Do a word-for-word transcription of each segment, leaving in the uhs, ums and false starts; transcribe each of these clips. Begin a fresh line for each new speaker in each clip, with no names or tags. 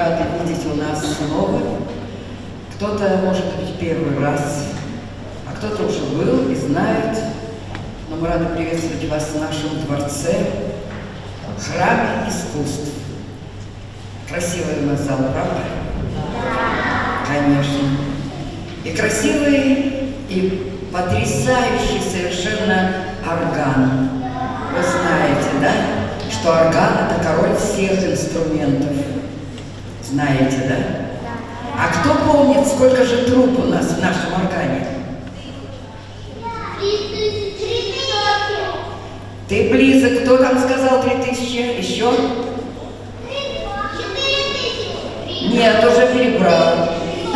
рады видеть у нас снова. Кто-то, может быть, первый раз, а кто-то уже был и знает. Но мы рады приветствовать вас в нашем дворце, храме искусств. Красивый у нас зал, правда? Да. Конечно. И красивый, и потрясающий совершенно орган. Вы знаете, да, что орган – это король всех инструментов. Знаете, да? А кто помнит, сколько же труб у нас в нашем органе? Ты близок. Кто там сказал три тысячи? Еще? Нет, уже перебрал.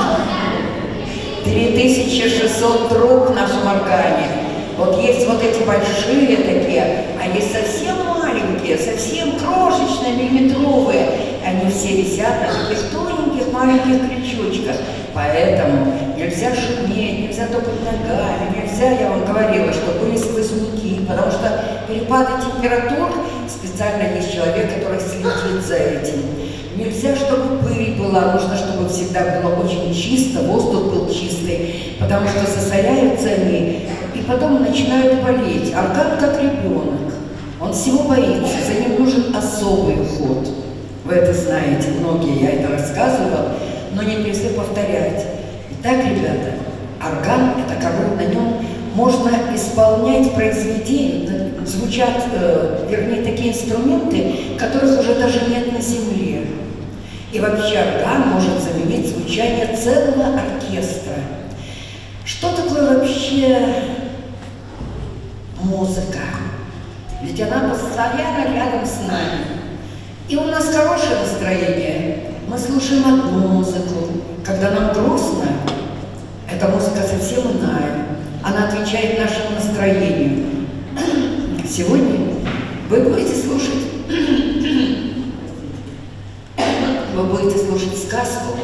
три тысячи шестьсот труб в нашем органе. Вот есть вот эти большие такие, а есть совсем маленькие, совсем крошечные, миллиметровые. Они все висят на таких тоненьких маленьких крючочках. Поэтому нельзя шуметь, нельзя топать ногами, нельзя, я вам говорила, что были сквозняки, потому что перепады температур, специально есть человек, который следит за этим. Нельзя, чтобы пыль была, нужно, чтобы всегда было очень чисто, воздух был чистый, потому что засоряются они, и потом начинают болеть. Орган как ребенок, он всего боится, за ним нужен особый уход. Вы это знаете, многие, я это рассказывала, но не перестаю повторять. Итак, ребята, орган – это король, на нем можно исполнять произведения, звучат, э, вернее, такие инструменты, которых уже даже нет на земле. И вообще орган может заменить звучание целого оркестра. Что такое вообще музыка? Ведь она постоянно рядом с нами. И у нас хорошее настроение. Мы слушаем одну музыку. Когда нам грустно, эта музыка совсем иная. Она отвечает нашему настроению. Сегодня вы будете слушать, вы будете слушать сказку,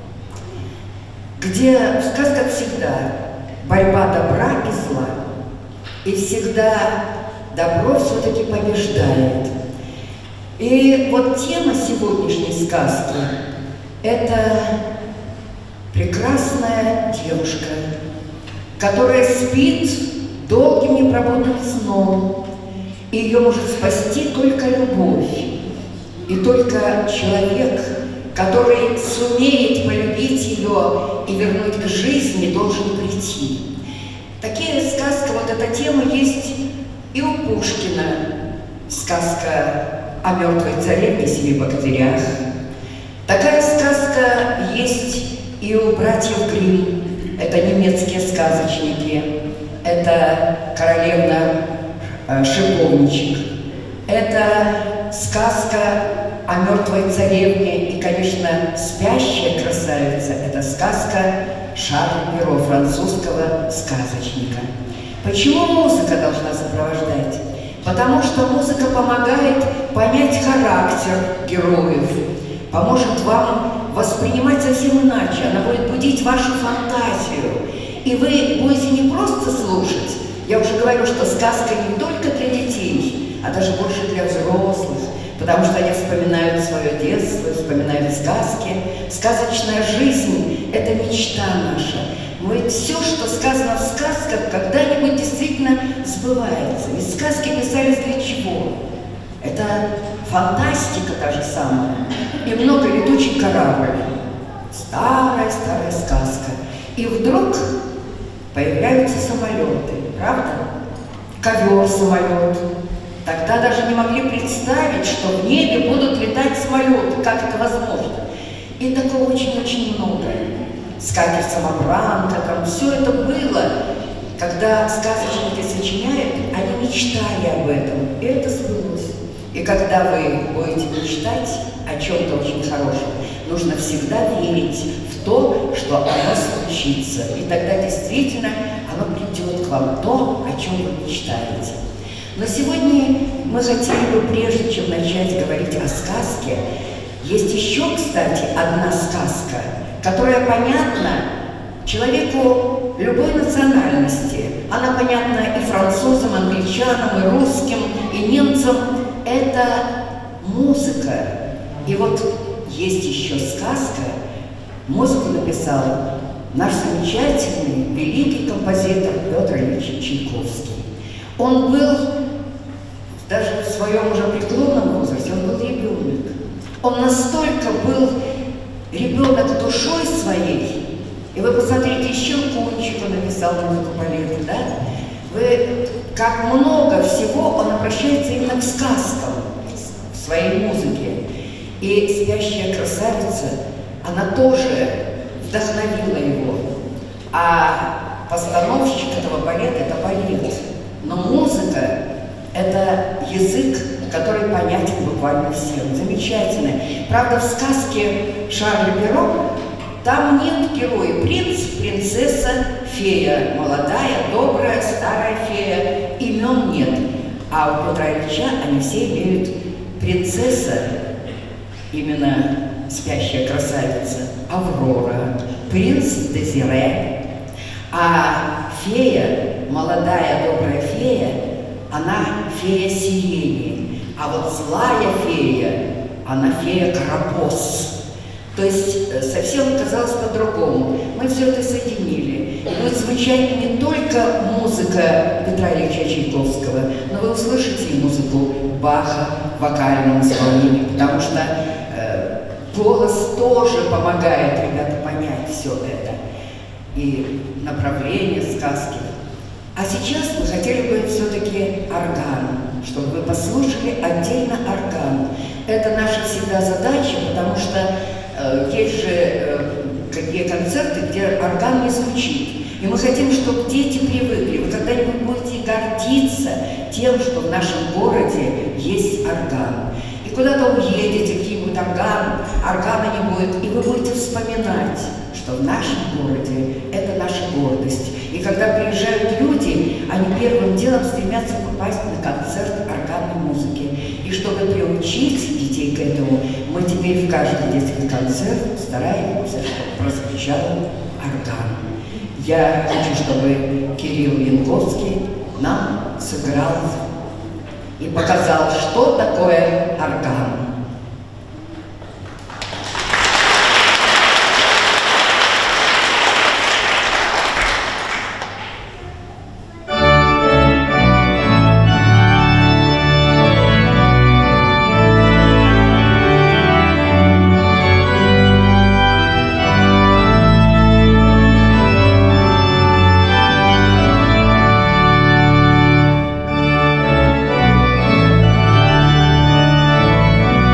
где сказка всегда борьба добра и зла. И всегда добро все-таки побеждает. И вот тема сегодняшней сказки – это прекрасная девушка, которая спит долгим непробудным сном, и ее может спасти только любовь. И только человек, который сумеет полюбить ее и вернуть к жизни, должен прийти. Такие сказки, вот эта тема есть и у Пушкина, сказка о мертвой царевне и семи богатырях. Такая сказка есть и у братьев Гримм. Это немецкие сказочники. Это королевна э, Шиповничек. Это сказка о мертвой царевне и, конечно, спящая красавица. Это сказка Шарля Перро, французского сказочника. Почему музыка должна сопровождать? Потому что музыка помогает понять характер героев, поможет вам воспринимать совсем иначе, она будет будить вашу фантазию. И вы будете не просто слушать, я уже говорю, что сказка не только для детей, а даже больше для взрослых, потому что они вспоминают свое детство, вспоминают сказки. Сказочная жизнь – это мечта наша. Но ведь все, что сказано в сказках, когда-нибудь действительно сбывается. Ведь сказки писались для чего? Это фантастика та же самая. И много летучий корабль. Старая-старая сказка. И вдруг появляются самолеты, правда? Ковер-самолет. Тогда даже не могли представить, что в небе будут летать самолеты. Как это возможно? И такого очень-очень много. Скатерть-самобранка, там все это было. Когда сказочники сочиняют, они мечтали об этом, и это сбылось. И когда вы будете мечтать о чем-то очень хорошем, нужно всегда верить в то, что оно случится. И тогда действительно оно придет к вам, то, о чем вы мечтаете. Но сегодня мы хотели бы, прежде чем начать говорить о сказке, есть еще, кстати, одна сказка, которая понятна человеку любой национальности. Она понятна и французам, и англичанам, и русским, и немцам. Это музыка. И вот есть еще сказка. Музыку написал наш замечательный, великий композитор Петр Ильич Чайковский. Он был, даже в своем уже преклонном возрасте, он был ребенок. Он настолько был ребенок душой своей. И вы посмотрите, еще Кунчик он написал музыку по лету, да? Вы, как много всего он обращается именно к сказкам в своей музыке. И «Спящая красавица», она тоже вдохновила его. А постановщик этого балета – это балет. Но музыка – это язык, который понятен буквально всем. Замечательно. Правда, в сказке Шарля Перро там нет героя. Принц, принцесса, фея. Молодая, добрая, старая фея. Имен нет. А у Петра Ильича они все имеют принцесса, именно «Спящая красавица», Аврора, принц Дезире. А фея, молодая, добрая фея, она фея сирени. А вот злая фея, она фея Карапоз. То есть совсем казалось по-другому. Мы все это соединили. И будет звучать не только музыка Петра Ильича Чайковского, но вы услышите и музыку Баха в вокальном исполнении, потому что э, голос тоже помогает, ребята, понять все это. И направление сказки. А сейчас мы хотели бы все-таки орган, чтобы вы послушали отдельно орган. Это наша всегда задача, потому что э, есть же э, какие концерты, где орган не звучит. И мы хотим, чтобы дети привыкли. Вы когда-нибудь будете гордиться тем, что в нашем городе есть орган. И куда-то уедете, где-нибудь орган, органа не будет, и вы будете вспоминать, что в нашем городе это наша гордость. И когда приезжают люди, они первым делом стремятся попасть на концерт органной музыки. И чтобы приучить детей к этому, мы теперь в каждый детский концерт стараемся, чтобы прозвучал орган. Я хочу, чтобы Кирилл Янковский нам сыграл и показал, что такое орган.
Thank you.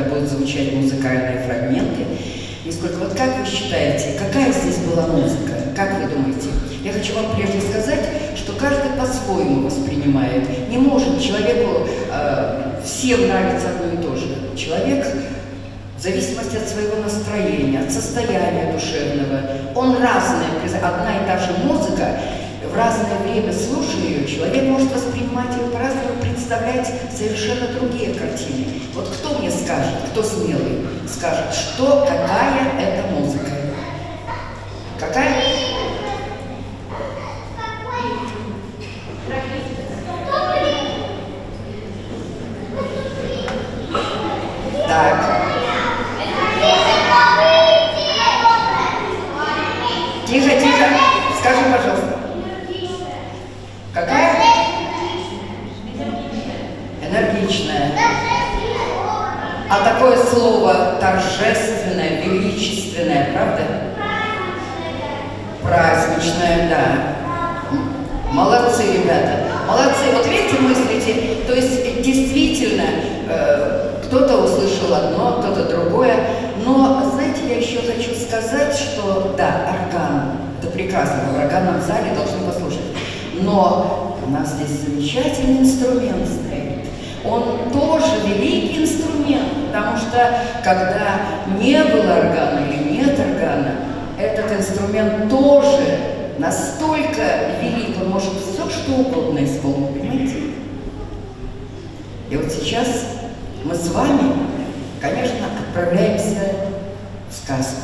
будут звучать музыкальные фрагменты. И сколько, вот как вы считаете, какая здесь была музыка? Как вы думаете? Я хочу вам прежде сказать, что каждый по-своему воспринимает. Не может человеку, э, всем нравится одно и то же. Человек, в зависимости от своего настроения, от состояния душевного, он разный. Одна и та же музыка, в разное время слушая ее, человек может воспринимать ее по-разному, представлять совершенно другие картины. Вот кто мне скажет, кто смелый, скажет, что, какая это музыка? Какая? Так. Тихо, тихо. Скажи, пожалуйста. Какая? Энергичная. А такое слово торжественное, величественное, правда? Праздничное, да. Молодцы, ребята. Молодцы. Вот видите, мыслите. То есть действительно э, кто-то услышал одно, кто-то другое. Но, знаете, я еще хочу сказать, что да, орган. Это прекрасно. В органном зале должны послушать. Но у нас здесь замечательный инструмент стоит. Он тоже великий инструмент, потому что когда не было органа или нет органа, этот инструмент тоже настолько велик, он может все что угодно исполнить, понимаете? И вот сейчас мы с вами, конечно, отправляемся в сказку.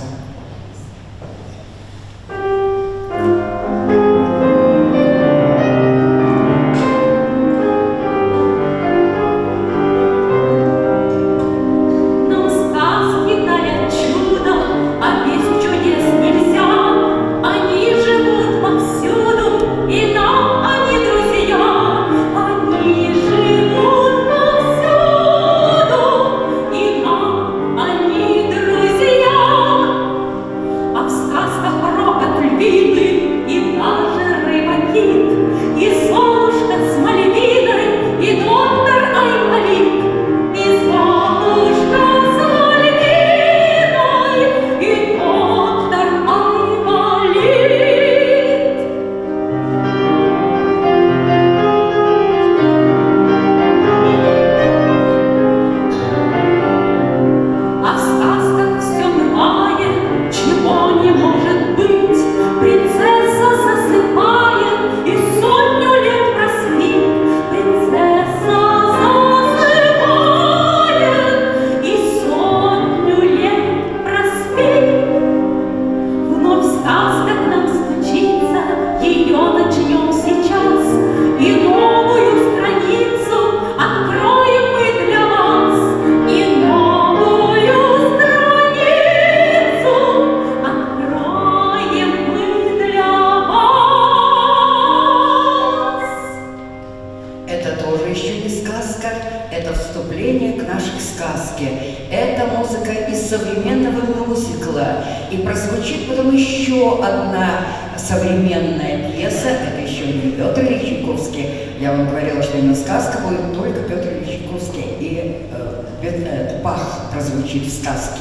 Прозвучит в сказке.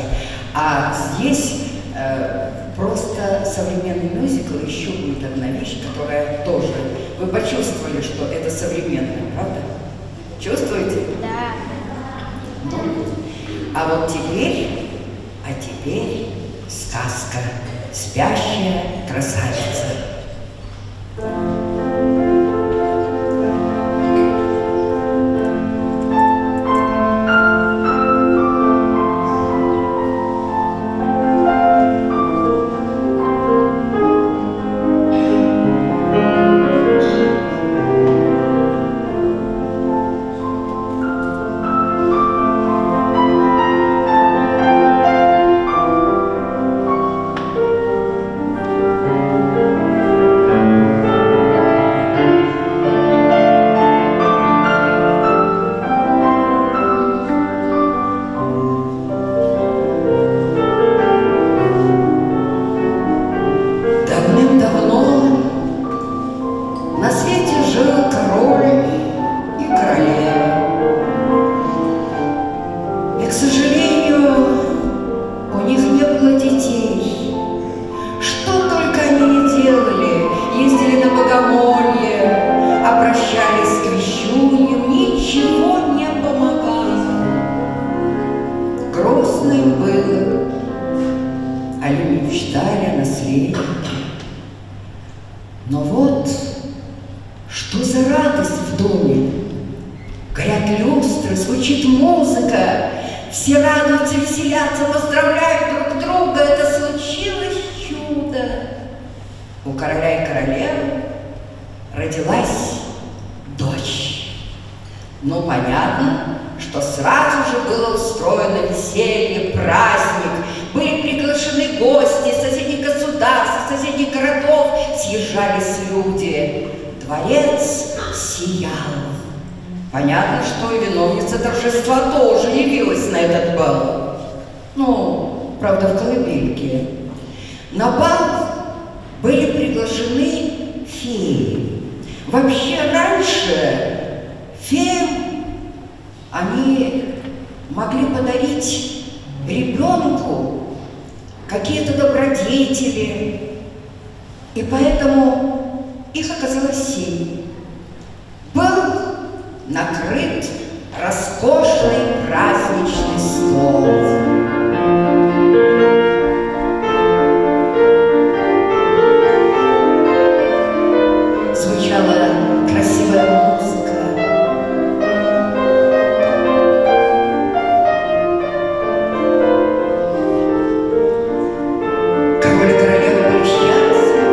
А здесь э, просто современный мюзикл, еще будет одна вещь, которая тоже... Вы почувствовали, что это современное, правда? Чувствуете?
Да.
Ну, а вот теперь, а теперь сказка «Спящая красавица».
Thank
грустно им было. Они мечтали о наследнике. Но вот, что за радость в доме! Горят люстры, звучит музыка, все радуются, веселятся, поздравляют друг друга. Это случилось чудо. У короля и королевы родилась дочь. Ну, понятно, что сразу же было устроено веселье, праздник. Были приглашены гости из соседних государств, из соседних городов. Съезжались люди. Дворец сиял. Понятно, что и виновница торжества тоже явилась на этот бал. Ну, правда, в колыбельке. На бал были приглашены феи. Вообще, раньше феям они могли подарить ребенку какие-то добродетели, и поэтому их оказалось семь. Был накрыт роскошный праздничный стол. Звучала красивая музыка. Король и королева были счастливы.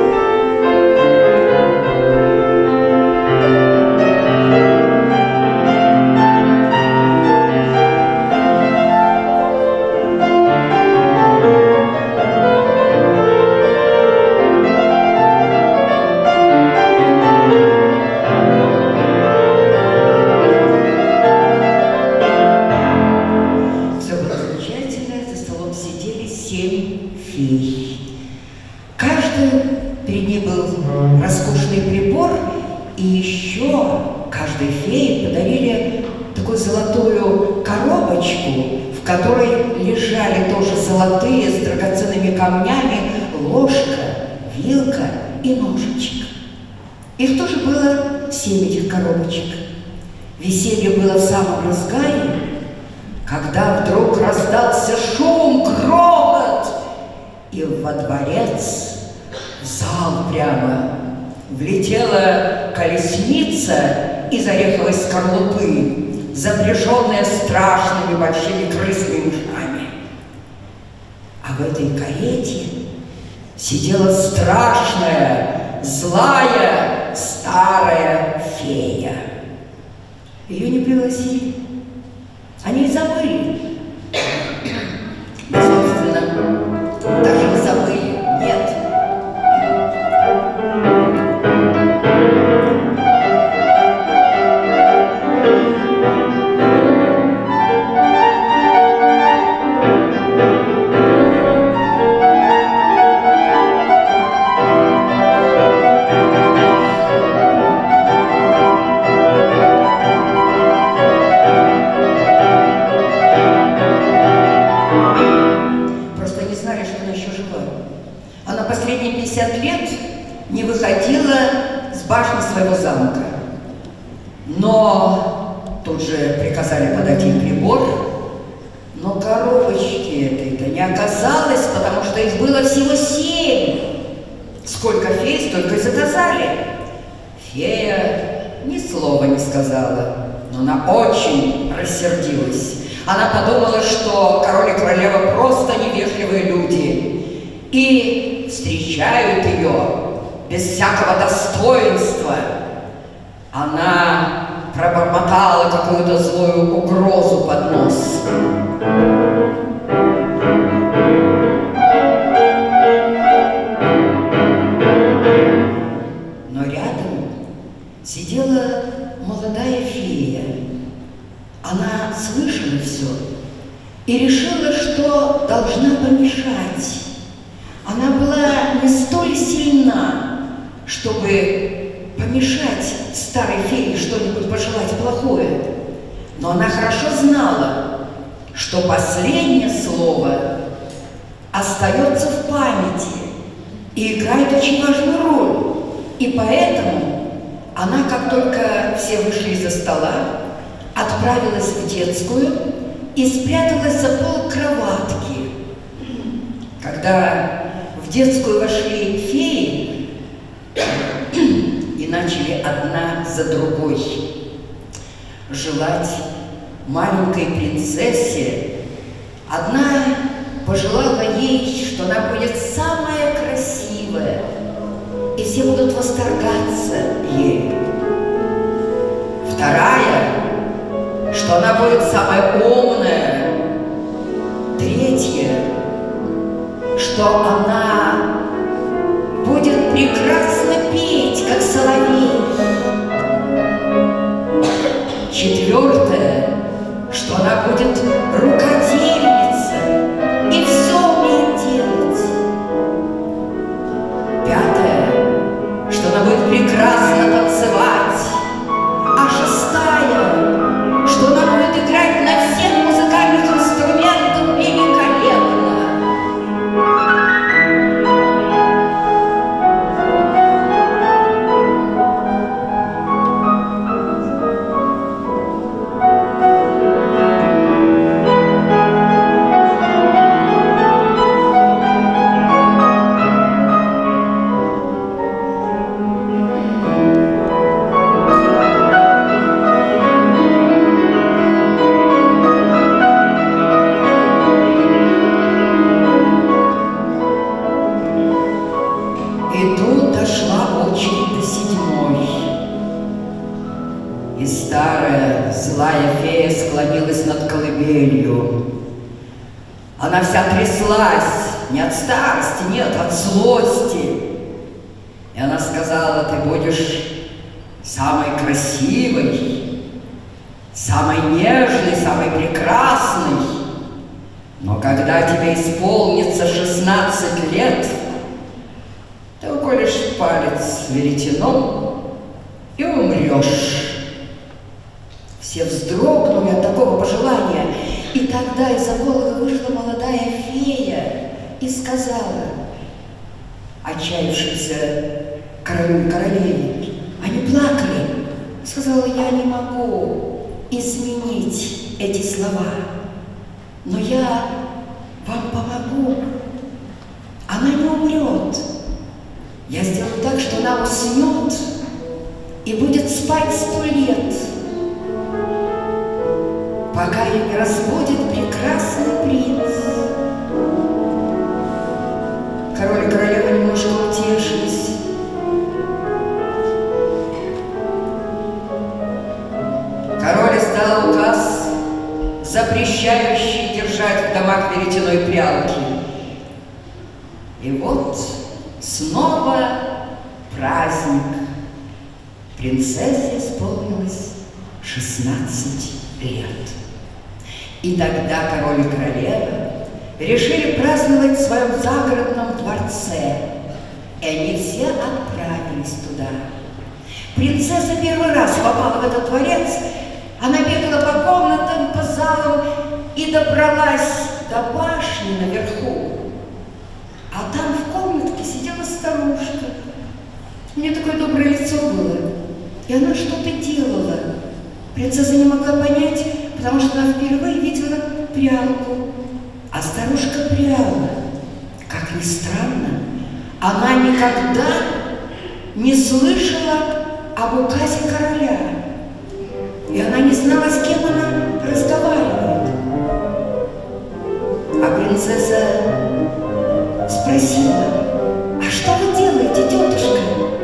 Перед ней был роскошный прибор, и еще каждой фее подарили такую золотую коробочку, в которой лежали тоже золотые с драгоценными камнями ложка, вилка и ножичек. Их тоже было семь этих коробочек. Веселье было в самом разгаре, когда вдруг раздался шум, грохот, и во дворец, в зал прямо, влетела колесница из ореховой скорлупы, запряженная страшными большими крысными ушами. А в этой карете сидела страшная, злая, старая фея. Ее не пригласили. Они и забыли. Да, собственно, даже не забыли. Нет. Последние пятьдесят лет не выходила с башни своего замка. Но тут же приказали подать ей прибор. Но коробочки этой-то не оказалось, потому что их было всего семь. Сколько фей, столько и заказали. Фея ни слова не сказала, но она очень рассердилась. Она подумала, что король и королева просто невежливые люди и встречают ее без всякого достоинства. Она пробормотала какую-то злую угрозу под нос. Но рядом сидела молодая фея. Она слышала все и решила, что должна помешать. Она была не столь сильна, чтобы помешать старой фее что-нибудь пожелать плохое. Но она хорошо знала, что последнее слово остается в памяти и играет очень важную роль. И поэтому она, как только все вышли из-за стола, отправилась в детскую и спряталась за пол кровати. когда в детскую вошли феи и начали одна за другой желать маленькой принцессе, одна пожелала ей, что она будет самая красивая, и все будут восторгаться ею. Вторая, что она будет самая умная. Третья, что она будет прекрасно петь, как соловей. Четвертое, что она будет рукодельница и все умеет делать. Пятое, что она будет прекрасно танцевать. А шестая, что она будет играть на всех музыкальных инструментах великолепно. И тут дошла очередь до седьмой. И старая злая фея склонилась над колыбелью. Она вся тряслась, не от старости, нет, от злости. И она сказала: ты будешь самой красивой, самой нежной, самой прекрасной. Но когда тебе исполнится шестнадцать лет, ты уколешь палец веретеном и умрешь. Все вздрогнули от такого пожелания, и тогда из-за голода вышла молодая фея и сказала отчаявшимся королю и королеве, они плакали, сказала: я не могу изменить эти слова, но я вам помогу. Она не умрет. Я сделаю так, что она уснет и будет спать сто лет, пока ее не разбудит прекрасный принц. Король и королева немножко утешились. Король издал указ, запрещающий держать в домах веретеной прялки. И вот снова праздник. Принцессе исполнилось шестнадцать лет. И тогда король и королева решили праздновать в своем загородном дворце. И они все отправились туда. Принцесса первый раз попала в этот дворец. Она бегала по комнатам, по залам и добралась до башни наверху. А там в комнатке сидела старушка. У нее такое доброе лицо было. И она что-то делала. Принцесса не могла понять, потому что она впервые видела прялку. А старушка пряла. Как ни странно, она никогда не слышала об указе короля. И она не знала, с кем она разговаривает. А принцесса спросила: а что вы делаете, тетушка?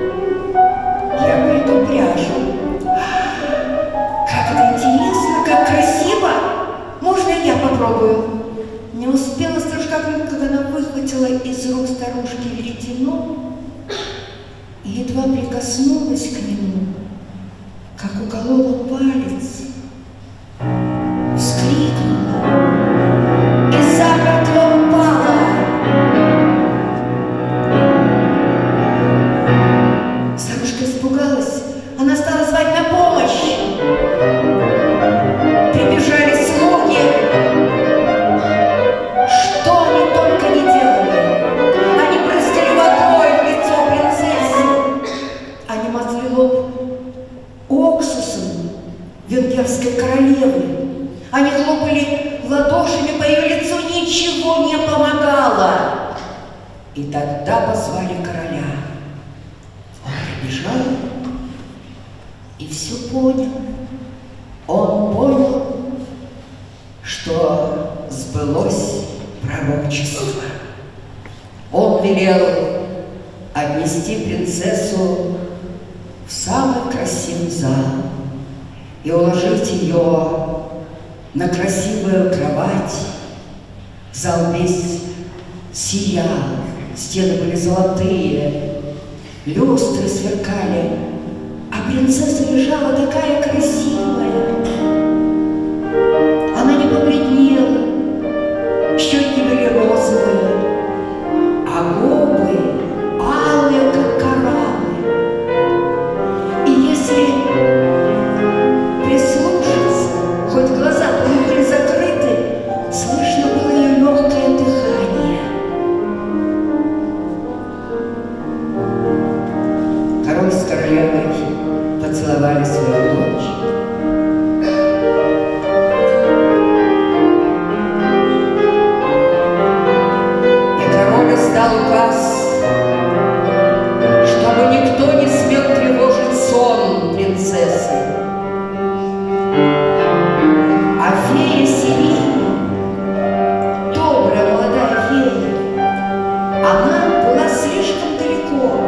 Я плету пряжу. Как это интересно, как красиво! Можно и я попробую? Не успела старушка, когда она выхватила из рук старушки веретено и едва прикоснулась к нему, как уколола палец, вскрикнула и замертво упала. Старушка испугалась, она стала звать на помощь. Прибежали слуги. Что они только не делали. Они брызгали водой в лицо принцессы. Они мазали лоб уксусом, венки И тогда позвали короля. Он прибежал и все понял. Он понял, что сбылось пророчество. Он велел отнести принцессу в самый красивый зал и уложить ее на красивую кровать. Зал весь сиял, стены были золотые, люстры сверкали, а принцесса лежала такая красивая. Она не побледнела, щеки были розовые, а губы алые, как кораллы. И если прислушаться, хоть глаза были закрыты, слышно было ее легкое дыхание. Король с королевой поцеловали свою дочь. Дал указ, чтобы никто не смел тревожить сон принцессы. А фея Сирена, добрая молодая фея, она была слишком далеко.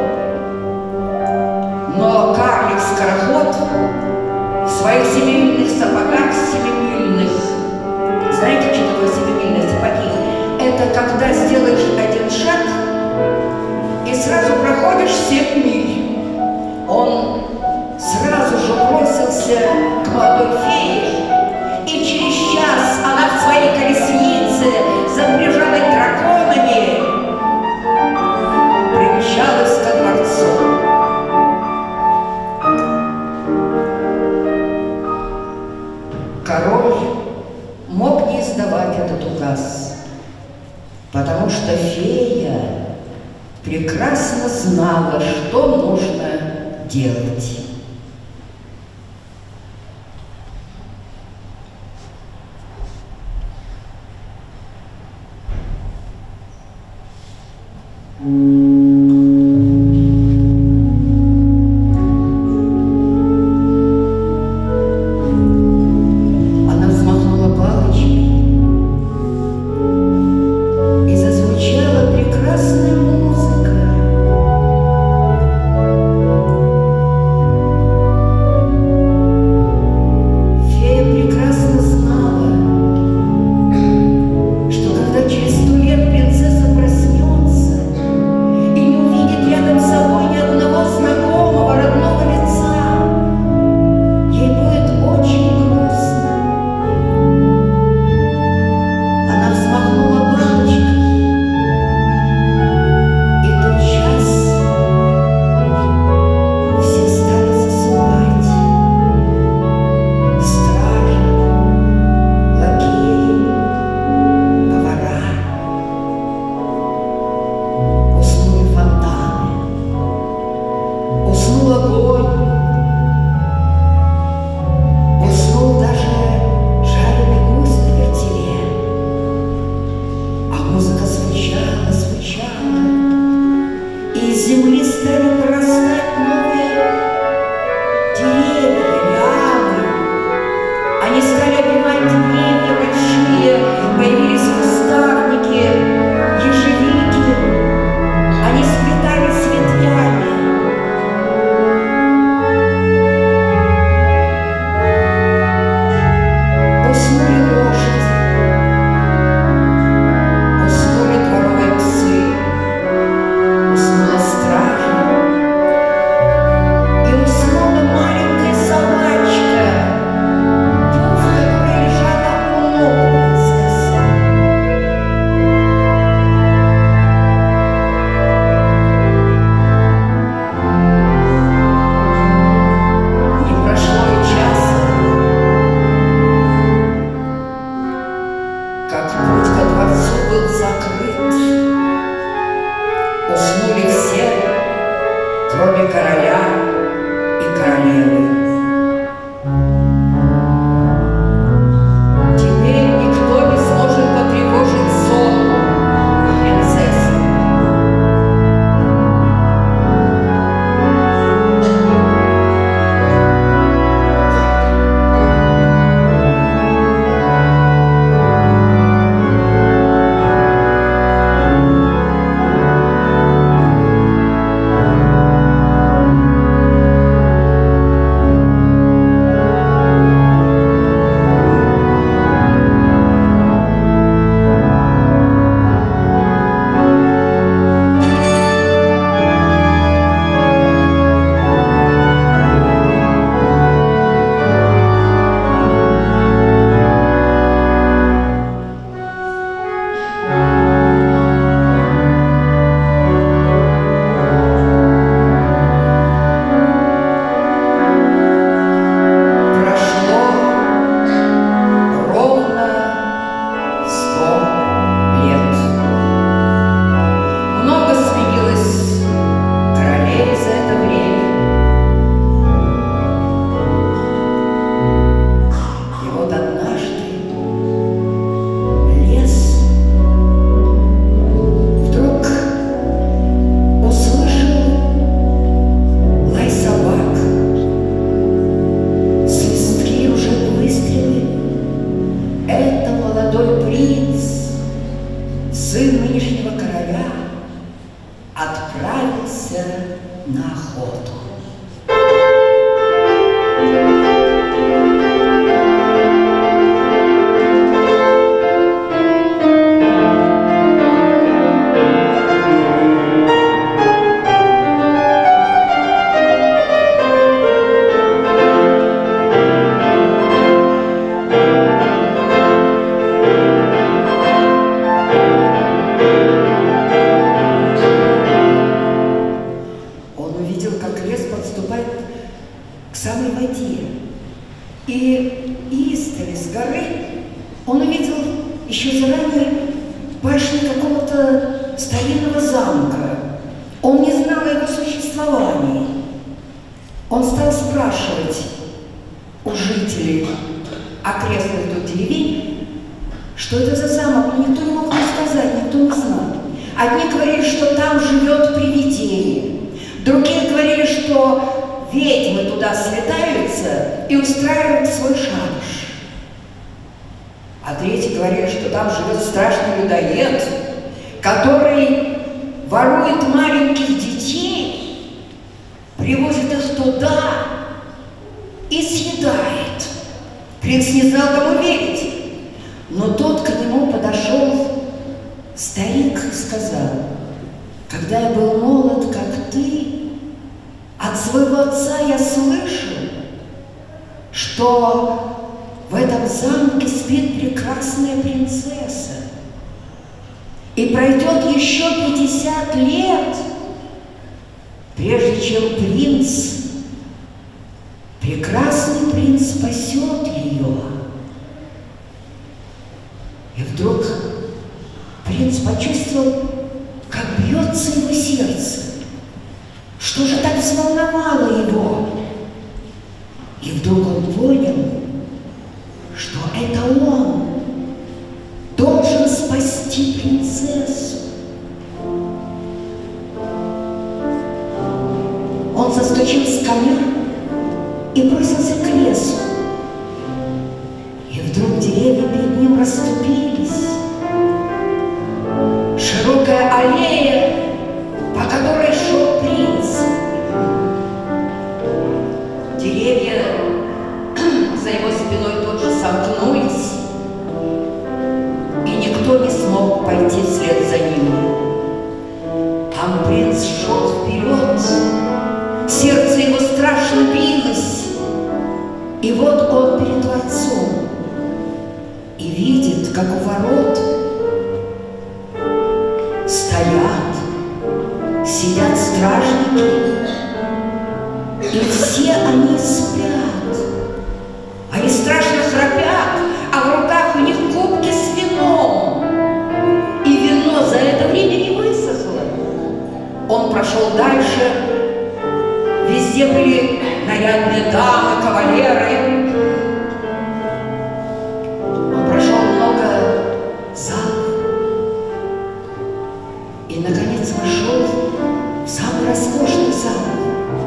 Но карлик-скороход в своих семимильных сапогах семимильных, знаете, что такое семимильные сапоги? Это когда сделаешь один шаг и сразу проходишь семь миль. Он сразу же бросился к молодой фее, и через час она в своей колеснице, запряженной драконами, примчалась ко дворцу. Король мог не издавать этот указ, потому что фея прекрасно знала, что нужно делать. сын нынешнего короля, отправился на охоту. И издали с горы он увидел еще заранее башню какого-то старинного замка. Он не знал о его существовании. Он стал спрашивать у жителей окрестных тут деревень, что это за замок. Но никто не мог ему сказать, никто не знал. Одни говорили, что там живет привидение. Другие говорили, что ведьмы туда слетаются и устраивают свой шабаш. А третьи говорили, что там живет страшный людоед, который ворует маленьких детей, привозит их туда и съедает. Принц не знал, кому верить. Но тот к нему подошел старик и сказал: когда я был молод, как ты, от своего отца я слышал, что в этом замке спит прекрасная принцесса. И пройдет еще пятьдесят лет, прежде чем принц, прекрасный принц спасет ее. И вдруг принц почувствовал, как бьется его сердце. Что же так взволновало его? И вдруг он понял, что это он должен спасти принцессу. Он соскочил с коня и бросился к лесу. И вдруг деревья перед ним расступились. Широкая аллея, по которой шел принц. Деревья за его спиной тут же сомкнулись, и никто не смог пойти вслед за ним. Там принц шел вперед, сердце его страшно билось, и вот он перед дворцом и видит, как у ворот стоят, сидят стражники, и все они спят. Они страшно храпят, а в руках у них кубки с вином. И вино за это время не высохло. Он прошел дальше. Везде были нарядные дамы, кавалеры. Он прошел много залов. И, наконец, вошел в самый роскошный зал.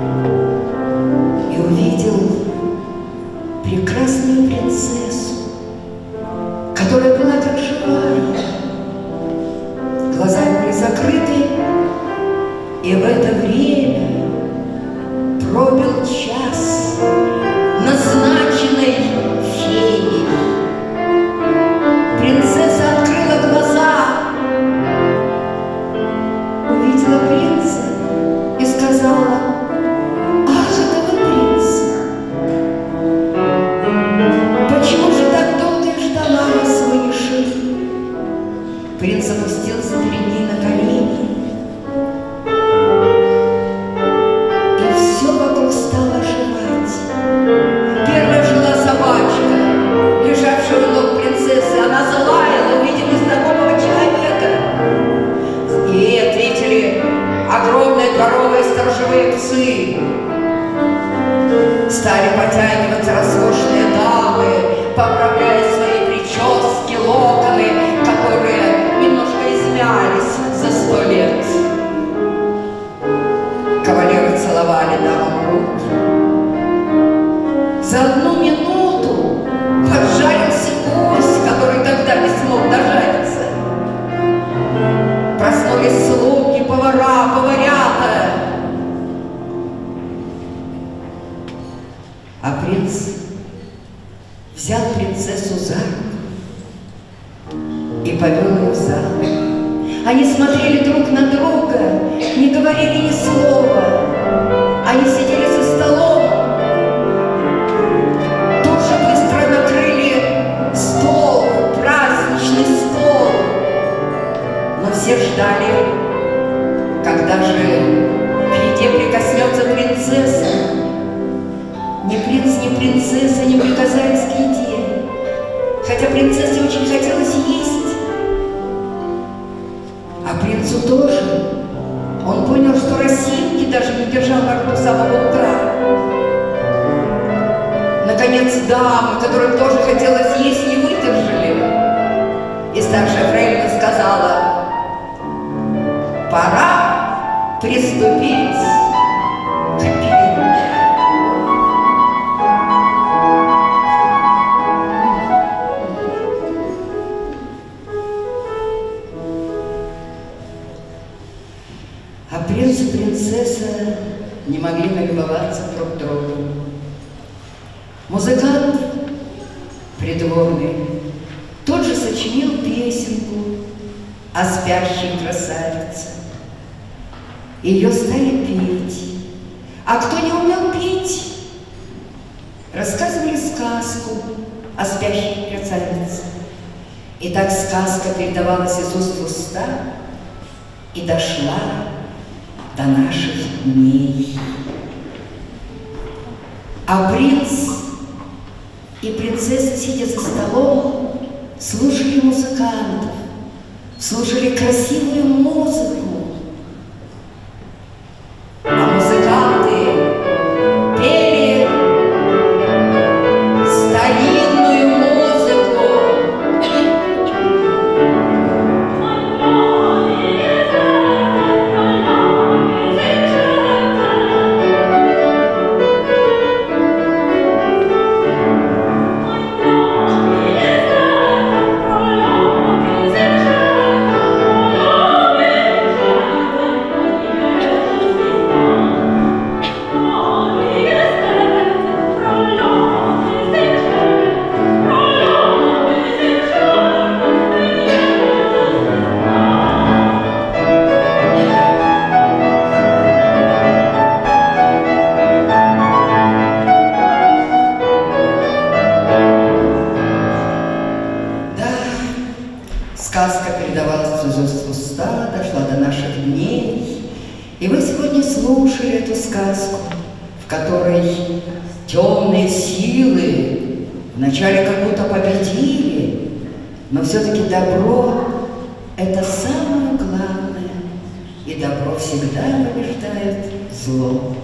И увидел прекрасную принцессу, которая была как живая. Глаза были закрыты, и в это время пробил час, назначенный феей. Принцесса открыла глаза, увидела принца и сказала: «Ах, это вы, принц! Почему же так долго я ждала вас, вышли?» Принц опустился перед ней на колени, и все вокруг стало оживать. Первая жила собачка, лежавшая у ног принцессы. Она залаяла, увидев незнакомого человека. Ей ответили огромные дворовые сторожевые псы. Стали потягиваться роскошные дамы, поправляя свои прически, локоны, которые немножко измялись за сто лет. Кавалеры целовали дамам руки. За одну минуту поджарился гусь, который тогда не смог дожариться. Они смотрели друг на друга, не говорили ни слова. Они сидели за столом, тут же быстро накрыли стол, праздничный стол. Но все ждали, когда же к еде прикоснется принцесса. Ни принц, ни принцесса не прикасались к еде, хотя принцессе очень хотелось есть. А принцу тоже. Он понял, что росинки даже не держал во рту с самого утра. Наконец дамы, которым тоже хотелось есть, не выдержали. И старшая фрейлина сказала: пора приступить к пиру. А принц и принцесса не могли налюбоваться друг другом. Музыкант придворный тот же сочинил песенку о спящей красавице. Ее стали петь. А кто не умел петь, рассказывали сказку о спящей красавице. И так сказка передавалась из уст в уста и дошла до наших дней. А принц и принцесса, сидя за столом, слушали музыкантов, слушали красивую музыку. А музыканты пели старинную музыку. Сказка передавалась из уст в уста, дошла до наших дней. И вы сегодня слушали эту сказку, в которой темные силы вначале как будто победили, но все-таки добро – это самое главное, и добро всегда побеждает зло.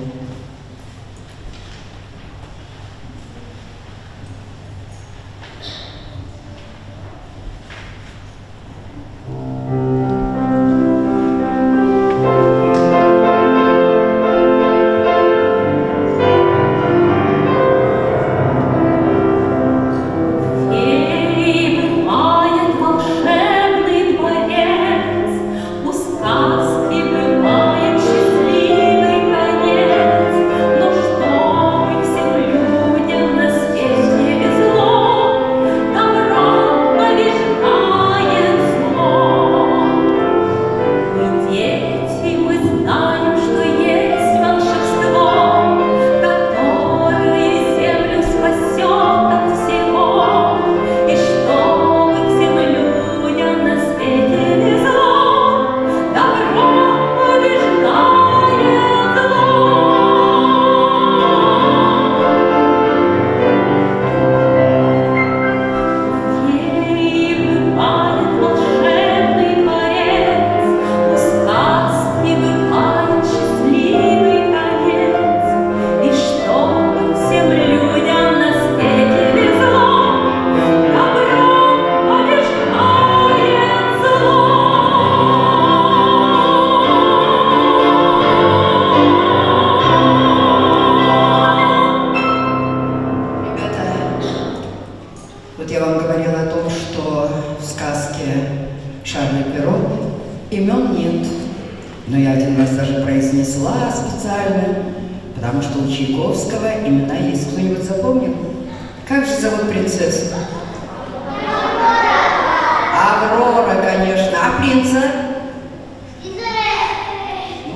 Вот я вам говорила о том, что в сказке Шарля Перро имен нет. Но я один раз даже произнесла специально, потому что у Чайковского имена есть. Кто-нибудь запомнил? Как же зовут принцессу? Аврора, конечно. А принца?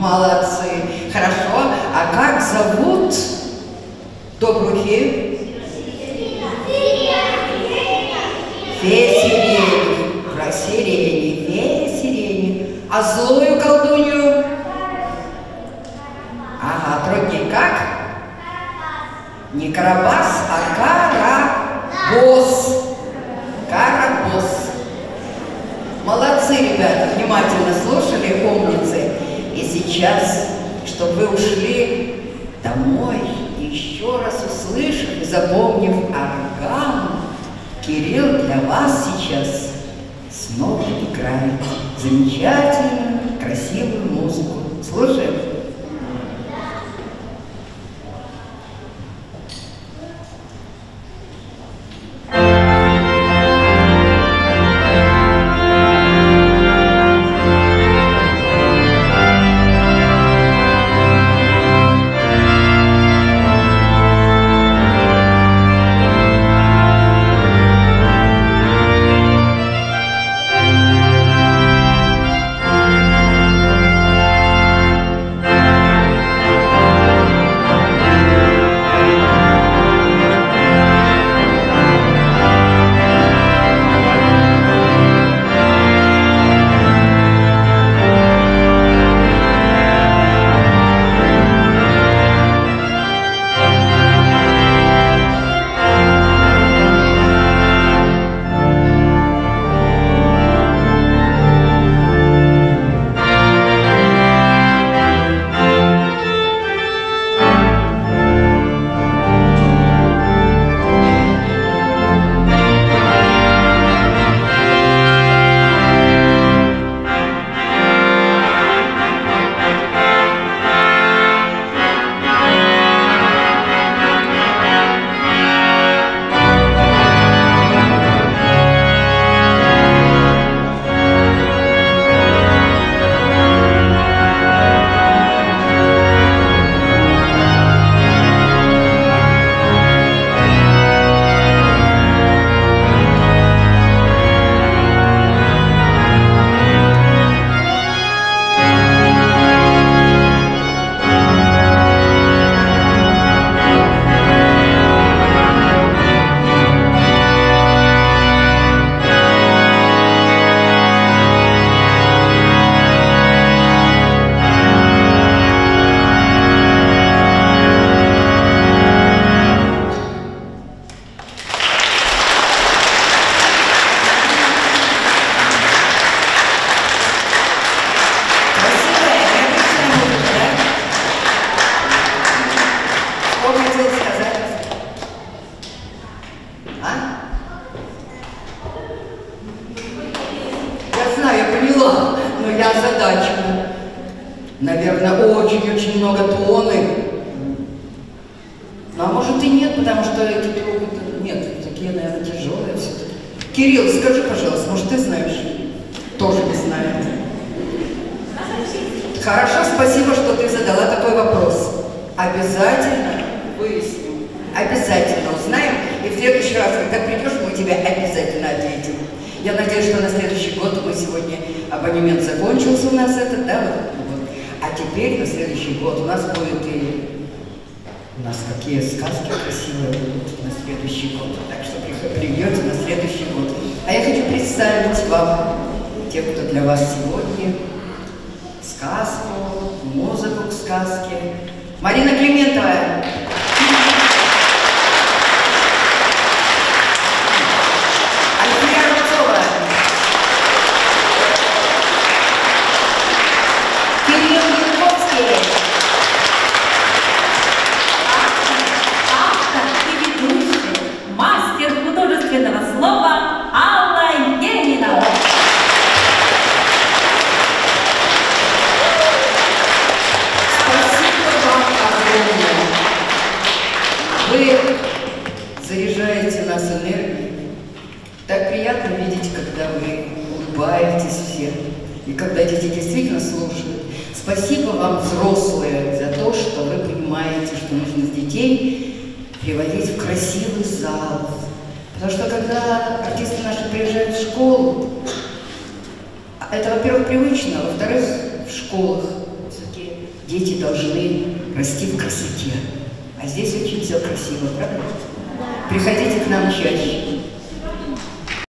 Молодцы. Хорошо. А как зовут добрую фею? Фея сирени. Про сирени. Фея сирени. А злую колдунью? Ага, труднее как? Не Карабас, а Карабос. Карабос. Молодцы, ребята, внимательно слушали, умницы. И сейчас, чтобы вы ушли домой, еще раз услышав и запомнив орган, Кирилл для вас сейчас снова играет замечательную, красивую музыку. Слушаем. Наверное, очень-очень много тоны. Ну, а может и нет, потому что эти трубы, нет, такие, наверное, тяжелые все-таки. Кирилл, скажи, пожалуйста, может, ты знаешь? Тоже не знает. Хорошо, спасибо, что ты задала такой вопрос. Обязательно выясним, обязательно узнаем, и в следующий раз, когда придешь, мы тебе обязательно ответим. Я надеюсь, что на следующий год мы сегодня абонемент закончился у нас этот, да? Вот. А теперь на следующий год у нас будет и... У нас какие сказки красивые будут на следующий год. Так что придете на следующий год. А я хочу представить вам тех, кто для вас сегодня сказку, музыку к сказке. Марина Климентова. Вы заряжаете нас энергией. Так приятно видеть, когда вы улыбаетесь все. И когда дети действительно слушают. Спасибо вам, взрослые, за то, что вы понимаете, что нужно детей приводить в красивый зал. Потому что когда артисты наши приезжают в школу, это, во-первых, привычно, а во-вторых, в школах все-таки дети должны расти в красоте. А здесь очень все красиво, правда? Приходите к нам чаще.